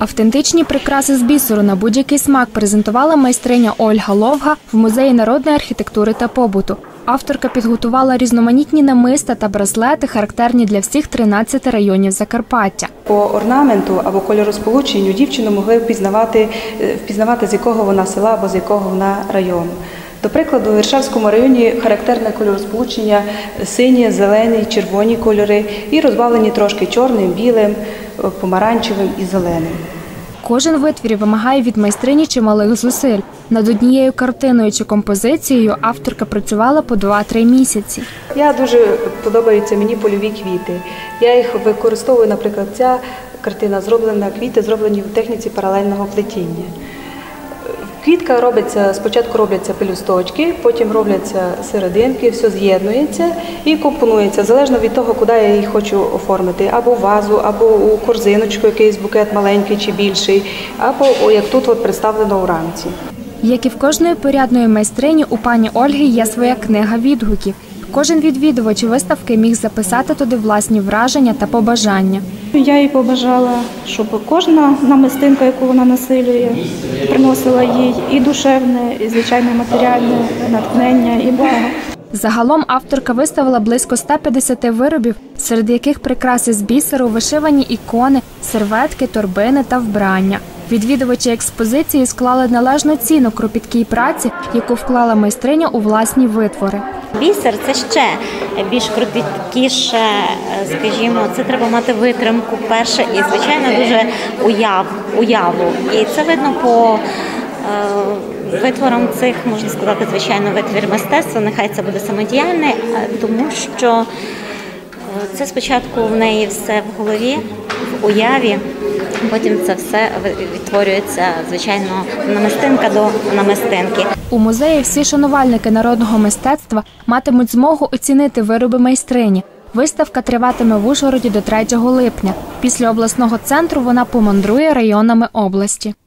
Автентичні прикраси з бісеру на будь-який смак презентувала майстриня Ольга Ловга в Музеї народної архітектури та побуту. Авторка підготувала різноманітні намиста та браслети, характерні для всіх 13 районів Закарпаття. По орнаменту або кольоросполученню дівчину могли впізнавати, з якого вона села або з якого вона району. До прикладу, в Іршавському районі характерне кольоросполучення сині, зелені, червоні кольори і розбавлені трошки чорним, білим, помаранчевим і зеленим. Кожен витвір вимагає від майстрині чималих зусиль. Над однією картиною чи композицією авторка працювала по 2-3 місяці. Дуже подобаються мені польові квіти. Я їх використовую, наприклад, ця картина зроблена, квіти зроблені в техніці паралельного плетіння. Квітка робиться, спочатку робляться пелюсточки, потім робляться серединки, все з'єднується і компонується, залежно від того, куди я її хочу оформити. Або в вазу, або у корзиночку, якийсь букет маленький чи більший, або як тут представлено у рамці. Як і в кожної порядної майстрині, у пані Ольги є своя книга відгуків. Кожен відвідувач виставки міг записати туди власні враження та побажання. Я їй побажала, щоб кожна намистинка, яку вона насилює, приносила їй і душевне, і звичайне матеріальне натхнення, і благо. Загалом авторка виставила близько 150 виробів, серед яких прикраси з бісеру, вишивані ікони, серветки, торбини та вбрання. Відвідувачі експозиції склали належну ціну кропіткій праці, яку вклала майстриня у власні витвори. Бісер – це ще більш кропіткіше, скажімо, це треба мати витримку перше і, звичайно, дуже уяву. І це видно по витворам цих, можна сказати, звичайно, витвір мистецтва, нехай це буде самодіяльний, тому що це спочатку в неї все в голові, в уяві, потім це все відтворюється, звичайно, намистинка до намистинки. У музеї всі шанувальники народного мистецтва матимуть змогу оцінити вироби майстрині. Виставка триватиме в Ужгороді до 3 липня. Після обласного центру вона помандрує районами області.